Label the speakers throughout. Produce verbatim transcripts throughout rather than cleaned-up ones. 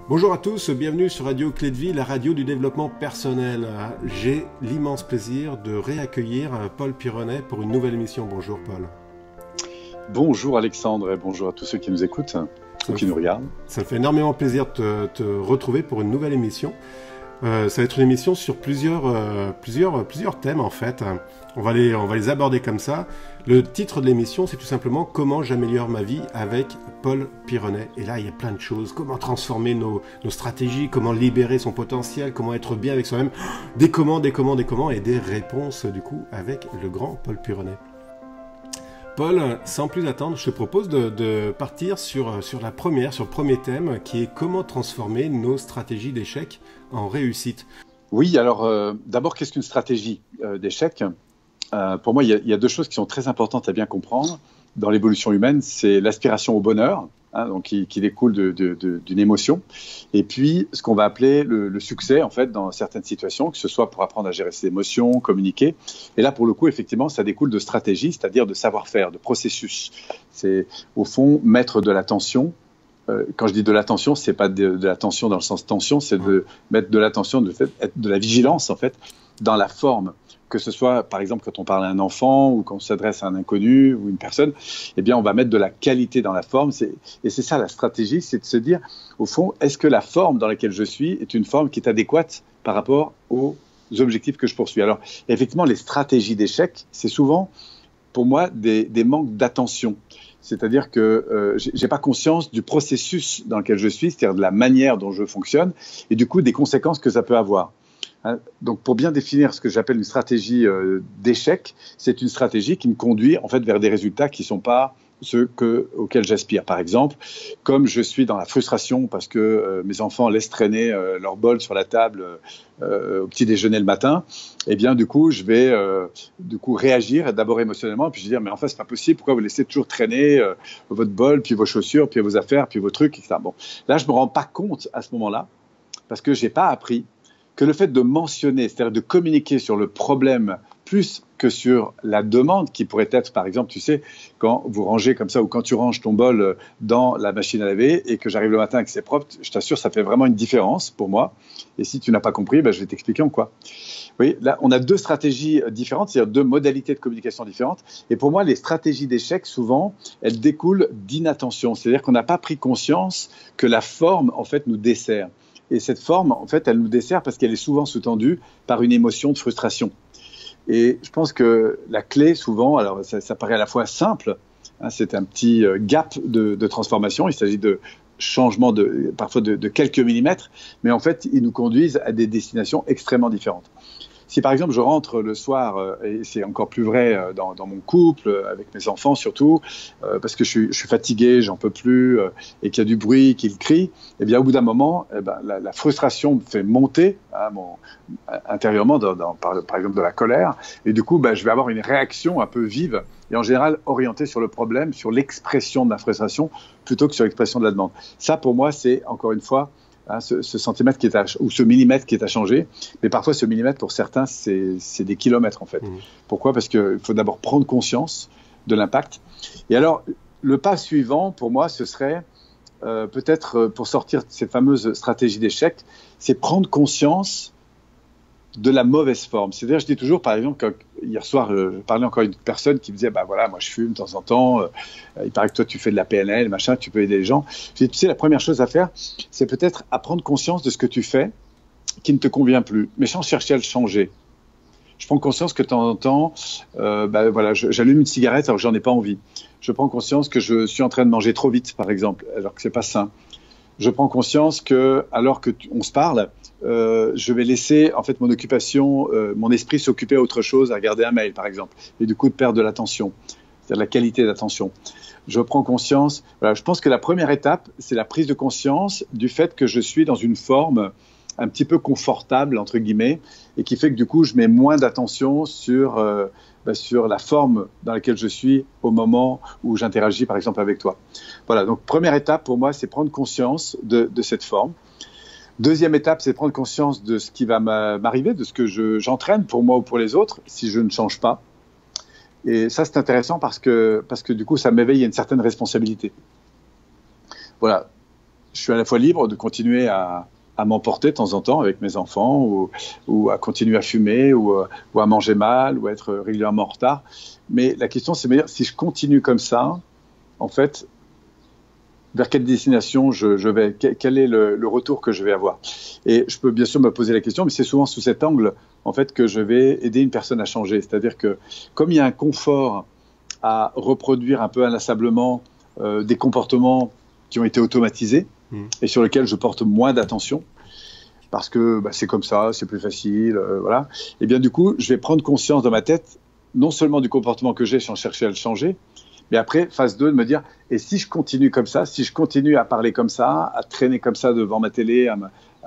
Speaker 1: Bonjour à tous, bienvenue sur Radio Clé de Vie, la radio du développement personnel. J'ai l'immense plaisir de réaccueillir Paul Pironnet pour une nouvelle émission. Bonjour Paul.
Speaker 2: Bonjour Alexandre et bonjour à tous ceux qui nous écoutent ou qui nous regardent.
Speaker 1: Ça me fait énormément plaisir de te, te retrouver pour une nouvelle émission. Euh, ça va être une émission sur plusieurs, euh, plusieurs, plusieurs thèmes en fait. On va, les, on va les aborder comme ça. Le titre de l'émission, c'est tout simplement « Comment j'améliore ma vie avec Paul Pironnet ». Et là, il y a plein de choses. Comment transformer nos, nos stratégies, comment libérer son potentiel, comment être bien avec soi-même. Des comment, des comment, des comment et des réponses du coup avec le grand Paul Pironnet. Paul, sans plus attendre, je te propose de, de partir sur, sur la première, sur le premier thème qui est « Comment transformer nos stratégies d'échec en réussite ».
Speaker 2: Oui, alors euh, d'abord, qu'est-ce qu'une stratégie euh, d'échec ? Euh, pour moi, il y, a, il y a deux choses qui sont très importantes à bien comprendre dans l'évolution humaine. C'est l'aspiration au bonheur, hein, donc qui, qui découle de, de, de, d'une émotion, et puis ce qu'on va appeler le, le succès, en fait, dans certaines situations, que ce soit pour apprendre à gérer ses émotions, communiquer. Et là, pour le coup, effectivement, ça découle de stratégie, c'est-à-dire de savoir-faire, de processus. C'est, au fond, mettre de l'attention. Euh, quand je dis de l'attention, c'est pas de, de l'attention dans le sens tension, c'est de mettre de l'attention, de, fait, de la vigilance, en fait, dans la forme. Que ce soit, par exemple, quand on parle à un enfant ou quand on s'adresse à un inconnu ou une personne, eh bien, on va mettre de la qualité dans la forme. C'est, et c'est ça la stratégie, c'est de se dire, au fond, est-ce que la forme dans laquelle je suis est une forme qui est adéquate par rapport aux objectifs que je poursuis. Alors, effectivement, les stratégies d'échec, c'est souvent, pour moi, des, des manques d'attention. C'est-à-dire que euh, j'ai pas conscience du processus dans lequel je suis, c'est-à-dire de la manière dont je fonctionne, et du coup, des conséquences que ça peut avoir. Donc, pour bien définir ce que j'appelle une stratégie euh, d'échec, c'est une stratégie qui me conduit en fait vers des résultats qui ne sont pas ceux que, auxquels j'aspire. Par exemple, comme je suis dans la frustration parce que euh, mes enfants laissent traîner euh, leur bol sur la table euh, au petit déjeuner le matin, eh bien, du coup, je vais euh, du coup réagir d'abord émotionnellement, puis je vais dire, mais en fait, c'est pas possible, pourquoi vous laissez toujours traîner euh, votre bol, puis vos chaussures, puis vos affaires, puis vos trucs, et cetera. Bon, là, je me rends pas compte à ce moment-là parce que j'ai pas appris que le fait de mentionner, c'est-à-dire de communiquer sur le problème plus que sur la demande, qui pourrait être, par exemple, tu sais, quand vous rangez comme ça, ou quand tu ranges ton bol dans la machine à laver et que j'arrive le matin et que c'est propre, je t'assure, ça fait vraiment une différence pour moi. Et si tu n'as pas compris, ben, je vais t'expliquer en quoi. Oui, là, on a deux stratégies différentes, c'est-à-dire deux modalités de communication différentes. Et pour moi, les stratégies d'échec, souvent, elles découlent d'inattention. C'est-à-dire qu'on n'a pas pris conscience que la forme, en fait, nous dessert. Et cette forme, en fait, elle nous dessert parce qu'elle est souvent sous-tendue par une émotion de frustration. Et je pense que la clé, souvent, alors ça, ça paraît à la fois simple, hein, c'est un petit gap de, de transformation, il s'agit de changements de, parfois de, de quelques millimètres, mais en fait, ils nous conduisent à des destinations extrêmement différentes. Si par exemple je rentre le soir, euh, et c'est encore plus vrai euh, dans, dans mon couple, euh, avec mes enfants surtout, euh, parce que je suis, je suis fatigué, j'en peux plus, euh, et qu'il y a du bruit, qu'ils crient, eh bien au bout d'un moment, eh ben, la, la frustration me fait monter hein, mon, intérieurement, dans, dans, par, par exemple de la colère, et du coup ben, je vais avoir une réaction un peu vive, et en général orientée sur le problème, sur l'expression de la frustration, plutôt que sur l'expression de la demande. Ça pour moi c'est encore une fois, Hein, ce, ce centimètre qui est à, ou ce millimètre qui est à changer, mais parfois ce millimètre pour certains c'est, c'est des kilomètres en fait. Mmh. Pourquoi ? Parce qu'il faut d'abord prendre conscience de l'impact. Et alors le pas suivant pour moi ce serait euh, peut-être pour sortir de ces fameuses stratégies d'échec, c'est prendre conscience de la mauvaise forme. C'est-à-dire, je dis toujours, par exemple, quand, hier soir, euh, je parlais encore à une personne qui me disait, bah voilà, moi je fume de temps en temps, euh, il paraît que toi tu fais de la P N L, machin, tu peux aider les gens. Je dis, tu sais, la première chose à faire, c'est peut-être à prendre conscience de ce que tu fais qui ne te convient plus, mais sans chercher à le changer. Je prends conscience que de temps en temps, euh, bah, voilà, je, j'allume une cigarette alors que j'en ai pas envie. Je prends conscience que je suis en train de manger trop vite, par exemple, alors que c'est pas sain. Je prends conscience que, alors que tu, on se parle, euh, je vais laisser en fait mon occupation, euh, mon esprit s'occuper à autre chose, à regarder un mail par exemple, et du coup de perdre de l'attention, c'est-à-dire la qualité d'attention. Je prends conscience. Voilà, je pense que la première étape, c'est la prise de conscience du fait que je suis dans une forme un petit peu confortable entre guillemets, et qui fait que du coup je mets moins d'attention sur euh, bah, sur la forme dans laquelle je suis au moment où j'interagis par exemple avec toi. Voilà, donc première étape pour moi, c'est prendre conscience de, de cette forme. Deuxième étape, c'est prendre conscience de ce qui va m'arriver, de ce que je, j'entraîne pour moi ou pour les autres, si je ne change pas. Et ça, c'est intéressant parce que, parce que du coup, ça m'éveille à une certaine responsabilité. Voilà. je suis à la fois libre de continuer à, à m'emporter de temps en temps avec mes enfants, ou, ou à continuer à fumer, ou, ou à manger mal, ou à être régulièrement en retard. Mais la question, c'est de me dire, si je continue comme ça, en fait, vers quelle destination je, je vais, quel est le, le retour que je vais avoir. Et je peux bien sûr me poser la question, mais c'est souvent sous cet angle, en fait, que je vais aider une personne à changer. C'est-à-dire que, comme il y a un confort à reproduire un peu inlassablement euh, des comportements qui ont été automatisés, mmh. et sur lesquels je porte moins d'attention, parce que bah, c'est comme ça, c'est plus facile, euh, voilà. Et bien du coup, je vais prendre conscience dans ma tête, non seulement du comportement que j'ai sans chercher à le changer, mais après, phase deux, de me dire, et si je continue comme ça, si je continue à parler comme ça, à traîner comme ça devant ma télé, à,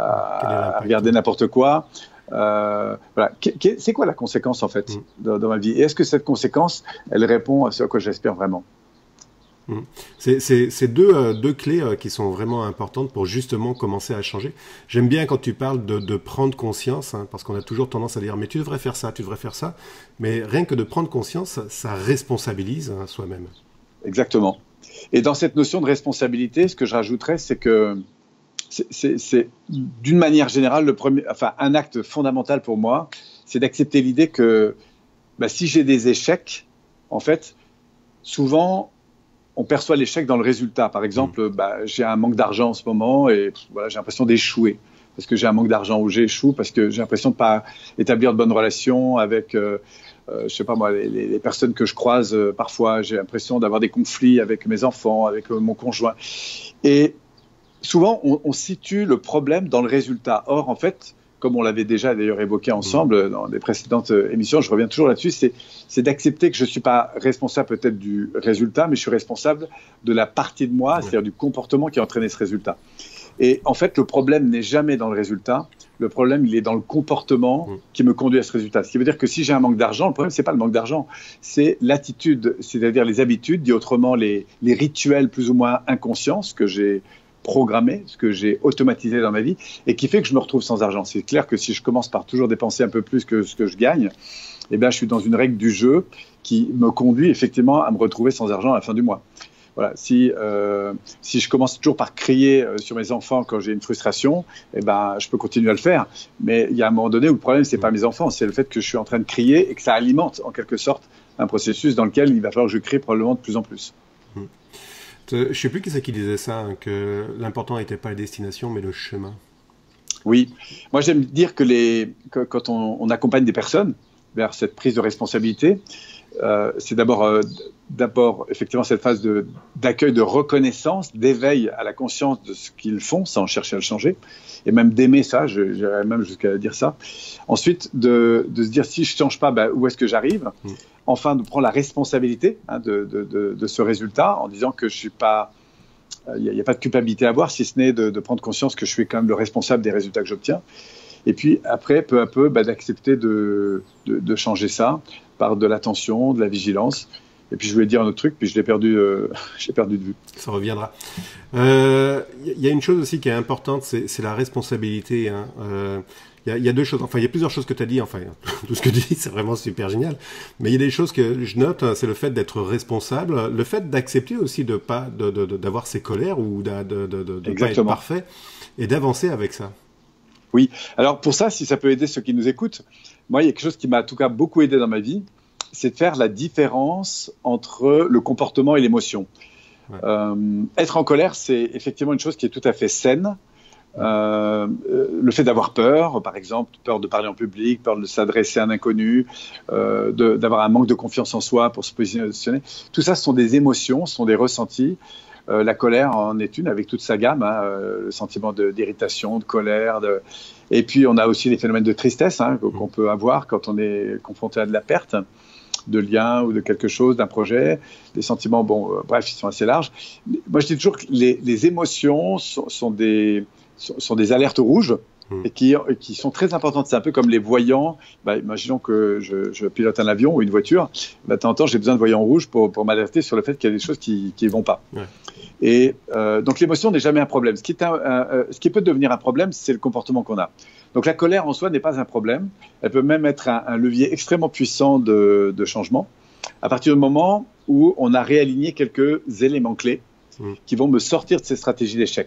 Speaker 2: à, à regarder n'importe quoi, euh, voilà. C'est quoi la conséquence en fait mmh. dans, dans ma vie? Et est-ce que cette conséquence, elle répond à ce à quoi j'espère vraiment?
Speaker 1: Mmh. C'est deux, euh, deux clés euh, qui sont vraiment importantes pour justement commencer à changer. J'aime bien quand tu parles de, de prendre conscience, hein, parce qu'on a toujours tendance à dire mais tu devrais faire ça, tu devrais faire ça. Mais rien que de prendre conscience, ça, ça responsabilise hein, soi-même.
Speaker 2: Exactement. Et dans cette notion de responsabilité, ce que je rajouterais, c'est que c'est d'une manière générale le premier, enfin un acte fondamental pour moi, c'est d'accepter l'idée que bah, si j'ai des échecs, en fait, souvent on perçoit l'échec dans le résultat. Par exemple, mmh. bah, j'ai un manque d'argent en ce moment et voilà, j'ai l'impression d'échouer parce que j'ai un manque d'argent, ou j'échoue parce que j'ai l'impression de pas établir de bonnes relations avec, euh, euh, je sais pas moi, les, les personnes que je croise euh, parfois. J'ai l'impression d'avoir des conflits avec mes enfants, avec euh, mon conjoint. Et souvent, on, on situe le problème dans le résultat. Or, en fait, comme on l'avait déjà d'ailleurs évoqué ensemble dans des précédentes émissions, je reviens toujours là-dessus, c'est d'accepter que je ne suis pas responsable peut-être du résultat, mais je suis responsable de la partie de moi, c'est-à-dire du comportement qui a entraîné ce résultat. Et en fait, le problème n'est jamais dans le résultat, le problème, il est dans le comportement qui me conduit à ce résultat. Ce qui veut dire que si j'ai un manque d'argent, le problème, ce n'est pas le manque d'argent, c'est l'attitude, c'est-à-dire les habitudes, dit autrement les, les rituels plus ou moins inconscients, ce que j'ai programmé, ce que j'ai automatisé dans ma vie et qui fait que je me retrouve sans argent. C'est clair que si je commence par toujours dépenser un peu plus que ce que je gagne, eh bien, je suis dans une règle du jeu qui me conduit effectivement à me retrouver sans argent à la fin du mois. Voilà. Si, euh, si je commence toujours par crier sur mes enfants quand j'ai une frustration, eh ben, je peux continuer à le faire. Mais il y a un moment donné où le problème, ce n'est pas mes enfants, c'est le fait que je suis en train de crier et que ça alimente en quelque sorte un processus dans lequel il va falloir que je crie probablement de plus en plus.
Speaker 1: Mmh. Je ne sais plus qui c'est qui disait ça, hein, que l'important n'était pas la destination, mais le chemin.
Speaker 2: Oui, moi j'aime dire que, les, que quand on, on accompagne des personnes vers cette prise de responsabilité, euh, c'est d'abord euh, d'abord effectivement cette phase d'accueil, de, de reconnaissance, d'éveil à la conscience de ce qu'ils font sans chercher à le changer, et même d'aimer ça, j'irais même jusqu'à dire ça. Ensuite, de, de se dire si je ne change pas, ben, où est-ce que j'arrive? mmh. Enfin, de prendre la responsabilité hein, de, de, de, de ce résultat en disant que je suis pas, il n'y a, a pas de culpabilité à avoir, si ce n'est de, de prendre conscience que je suis quand même le responsable des résultats que j'obtiens. Et puis après, peu à peu, bah, d'accepter de, de, de changer ça par de l'attention, de la vigilance. Et puis je voulais dire un autre truc, puis je l'ai perdu, euh, j'ai perdu de vue.
Speaker 1: Ça reviendra. Il euh, y, y a une chose aussi qui est importante, c'est la responsabilité. Hein. Euh, Il y, y a deux choses, enfin il y a plusieurs choses que tu as dit, enfin tout ce que tu dis c'est vraiment super génial, mais il y a des choses que je note, c'est le fait d'être responsable, le fait d'accepter aussi de pas de, de, de, d'avoir ses colères ou de de, de, de, de pas être parfait et d'avancer avec ça.
Speaker 2: Oui, alors pour ça, si ça peut aider ceux qui nous écoutent, moi il y a quelque chose qui m'a en tout cas beaucoup aidé dans ma vie, c'est de faire la différence entre le comportement et l'émotion. Ouais. Euh, être en colère, c'est effectivement une chose qui est tout à fait saine. Euh, le fait d'avoir peur, par exemple, peur de parler en public, peur de s'adresser à un inconnu, euh, d'avoir un manque de confiance en soi pour se positionner, tout ça ce sont des émotions, ce sont des ressentis. Euh, la colère en est une avec toute sa gamme, hein, euh, le sentiment d'irritation, de, de colère, de... et puis on a aussi les phénomènes de tristesse hein, qu'on peut avoir quand on est confronté à de la perte de lien ou de quelque chose, d'un projet, des sentiments, bon, euh, bref, ils sont assez larges. Moi je dis toujours que les, les émotions sont, sont des sont des alertes rouges mmh. et qui, qui sont très importantes. C'est un peu comme les voyants. Bah, imaginons que je, je pilote un avion ou une voiture. Bah, de temps en temps, j'ai besoin de voyants rouges pour, pour m'alerter sur le fait qu'il y a des choses qui ne vont pas. Ouais. Et euh, donc l'émotion n'est jamais un problème. Ce qui, est un, un, un, ce qui peut devenir un problème, c'est le comportement qu'on a. Donc la colère en soi n'est pas un problème. Elle peut même être un, un levier extrêmement puissant de, de changement à partir du moment où on a réaligné quelques éléments clés mmh. qui vont me sortir de ces stratégies d'échec.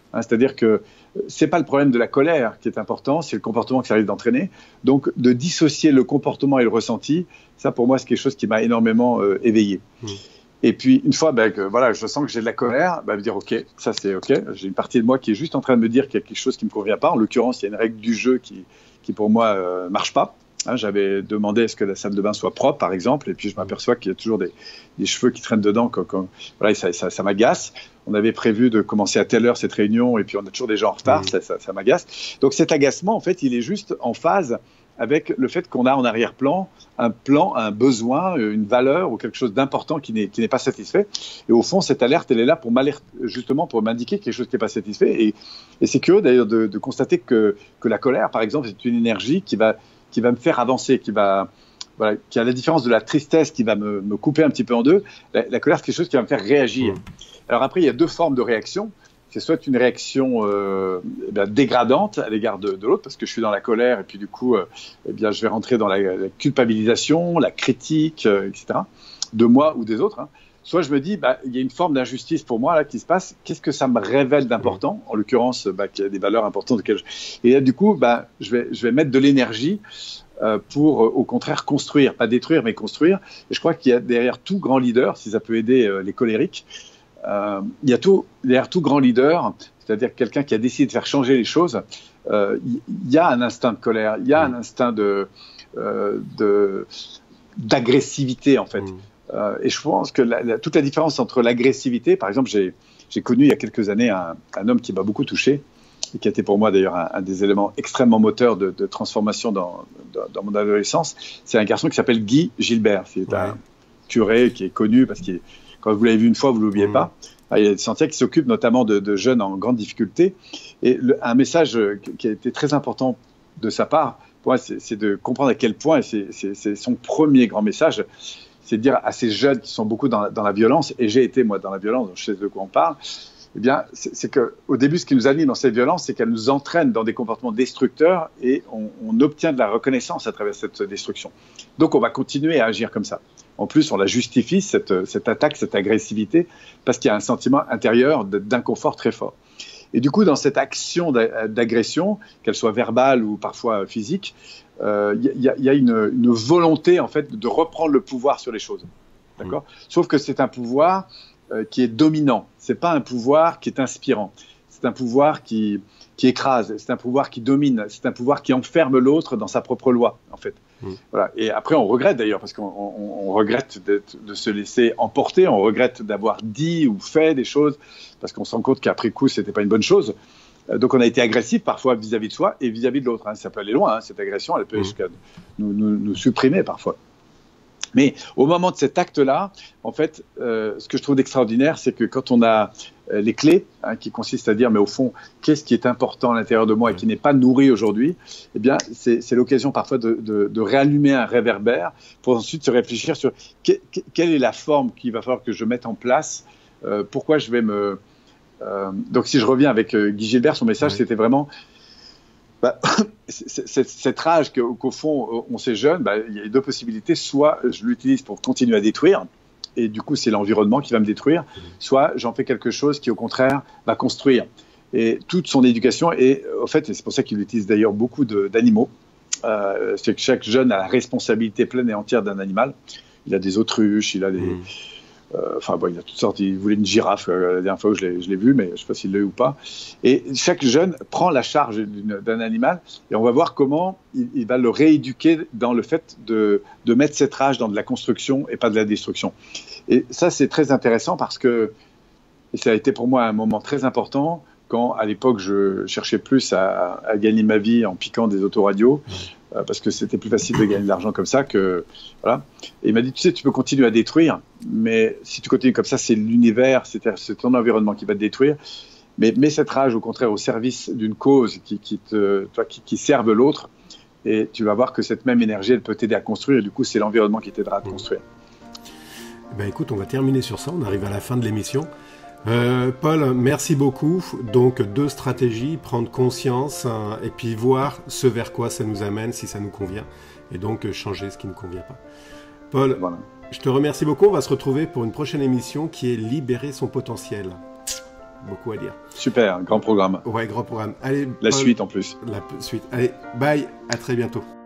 Speaker 2: Hein, c'est-à-dire que c'est pas le problème de la colère qui est important, c'est le comportement qui arrive d'entraîner. Donc, de dissocier le comportement et le ressenti, ça, pour moi, c'est quelque chose qui m'a énormément euh, éveillé. Mmh. Et puis, une fois ben, que voilà, je sens que j'ai de la colère, ben, me dire, OK, ça c'est OK. J'ai une partie de moi qui est juste en train de me dire qu'il y a quelque chose qui ne me convient pas. En l'occurrence, il y a une règle du jeu qui, qui pour moi, ne euh, marche pas. Hein, j'avais demandé à ce que la salle de bain soit propre, par exemple, et puis je m'aperçois qu'il y a toujours des, des cheveux qui traînent dedans. Quand, quand, voilà, ça, ça, ça m'agace. On avait prévu de commencer à telle heure cette réunion, et puis on a toujours des gens en retard, mmh. ça, ça, ça m'agace. Donc cet agacement, en fait, il est juste en phase avec le fait qu'on a en arrière-plan un plan, un besoin, une valeur ou quelque chose d'important qui n'est, qui n'est pas satisfait. Et au fond, cette alerte, elle est là pour m'alerter, justement pour m'indiquer quelque chose qui n'est pas satisfait. Et, et c'est curieux d'ailleurs de, de constater que, que la colère, par exemple, c'est une énergie qui va, qui va me faire avancer, qui va, voilà, qui a la différence de la tristesse qui va me, me couper un petit peu en deux. La, la colère, c'est quelque chose qui va me faire réagir. Mmh. Alors après, il y a deux formes de réaction. C'est soit une réaction euh, eh bien, dégradante à l'égard de, de l'autre, parce que je suis dans la colère, et puis du coup, euh, eh bien, je vais rentrer dans la, la culpabilisation, la critique, euh, et cetera, de moi ou des autres. Hein. Soit je me dis, bah, il y a une forme d'injustice pour moi là, qui se passe, qu'est-ce que ça me révèle d'important, en l'occurrence, bah, qu'il y a des valeurs importantes. Je... Et là, du coup, bah, je, vais, je vais mettre de l'énergie euh, pour, euh, au contraire, construire, pas détruire, mais construire. Et je crois qu'il y a derrière tout grand leader, si ça peut aider euh, les colériques, Euh, il y a tout, derrière tout grand leader, c'est-à-dire quelqu'un qui a décidé de faire changer les choses, euh, il y a un instinct de colère, il y a un instinct de, euh, de, d'agressivité en fait. Mmh. Euh, et je pense que la, la, toute la différence entre l'agressivité, par exemple, j'ai, j'ai connu il y a quelques années un, un homme qui m'a beaucoup touché et qui a été pour moi d'ailleurs un, un des éléments extrêmement moteurs de, de transformation dans, dans, dans mon adolescence. C'est un garçon qui s'appelle Guy Gilbert, qui est ouais. un curé qui est connu parce qu'il est quand vous l'avez vu une fois, vous ne l'oubliez mmh. pas. Il y a des Santiago qui s'occupent notamment de, de jeunes en grande difficulté. Et le, un message qui a été très important de sa part, pour moi, c'est, c'est de comprendre à quel point, et c'est, c'est, c'est son premier grand message, c'est de dire à ces jeunes qui sont beaucoup dans, dans la violence, et j'ai été moi dans la violence, donc je sais de quoi on parle, eh bien, c'est, c'est qu'au début, ce qui nous anime dans cette violence, c'est qu'elle nous entraîne dans des comportements destructeurs et on, on obtient de la reconnaissance à travers cette destruction. Donc, on va continuer à agir comme ça. En plus, on la justifie, cette, cette attaque, cette agressivité, parce qu'il y a un sentiment intérieur d'inconfort très fort. Et du coup, dans cette action d'agression, qu'elle soit verbale ou parfois physique, il euh, y, y a une, une volonté, en fait, de reprendre le pouvoir sur les choses. D'accord ? Mmh. Sauf que c'est un pouvoir euh, qui est dominant. C'est pas un pouvoir qui est inspirant. C'est un pouvoir qui, qui écrase. C'est un pouvoir qui domine. C'est un pouvoir qui enferme l'autre dans sa propre loi, en fait. Mmh. Voilà. Et après, on regrette d'ailleurs, parce qu'on on, on regrette de se laisser emporter, on regrette d'avoir dit ou fait des choses, parce qu'on se rend compte qu'après coup, c'était pas une bonne chose. Euh, donc, on a été agressif parfois vis-à-vis de soi et vis-à-vis de l'autre. Hein. Ça peut aller loin, hein, cette agression, elle peut mmh. jusqu'à nous, nous, nous supprimer parfois. Mais au moment de cet acte-là, en fait, euh, ce que je trouve d'extraordinaire, c'est que quand on a euh, les clés, hein, qui consistent à dire, mais au fond, qu'est-ce qui est important à l'intérieur de moi et qui n'est pas nourri aujourd'hui, eh bien, c'est, c'est l'occasion parfois de, de, de réallumer un réverbère pour ensuite se réfléchir sur que, que, quelle est la forme qu'il va falloir que je mette en place, euh, pourquoi je vais me... Euh, donc, si je reviens avec euh, Guy Gilbert, son message, oui. c'était vraiment... Bah, c'est, c'est, cette rage qu'au, qu'au fond on s'est jeune, bah, il y a deux possibilités, soit je l'utilise pour continuer à détruire et du coup c'est l'environnement qui va me détruire, soit j'en fais quelque chose qui au contraire va construire. Et toute son éducation est, en fait, et c'est pour ça qu'il utilise d'ailleurs beaucoup de, d'animaux, euh, c'est que chaque jeune a la responsabilité pleine et entière d'un animal. Il a des autruches, il a des... Mmh. Euh, enfin bon, il a toutes sortes, il voulait une girafe euh, la dernière fois où je l'ai, je l'ai vu, mais je ne sais pas s'il l'a eu ou pas. Et chaque jeune prend la charge d'une, d'un animal et on va voir comment il, il va le rééduquer dans le fait de, de mettre cette rage dans de la construction et pas de la destruction. Et ça, c'est très intéressant parce que, et ça a été pour moi un moment très important quand, à l'époque, je cherchais plus à, à gagner ma vie en piquant des autoradios. Euh, parce que c'était plus facile de gagner de l'argent comme ça que voilà. Et il m'a dit, tu sais, tu peux continuer à détruire, mais si tu continues comme ça, c'est l'univers, c'est, c'est ton environnement qui va te détruire. Mais mets cette rage au contraire au service d'une cause qui, qui te, toi, qui, qui serve l'autre, et tu vas voir que cette même énergie, elle peut t'aider à construire. Et du coup, c'est l'environnement qui t'aidera à te construire.
Speaker 1: Ben écoute, on va terminer sur ça. On arrive à la fin de l'émission. Euh, Paul, merci beaucoup. Donc deux stratégies, prendre conscience hein, et puis voir ce vers quoi ça nous amène, si ça nous convient, et donc changer ce qui ne convient pas. Paul, voilà. Je te remercie beaucoup. On va se retrouver pour une prochaine émission qui est Libérer son potentiel. beaucoup à dire.
Speaker 2: Super, grand programme.
Speaker 1: Ouais, grand programme. Allez,
Speaker 2: la
Speaker 1: Paul,
Speaker 2: suite en plus.
Speaker 1: La suite. Allez, bye, à très bientôt.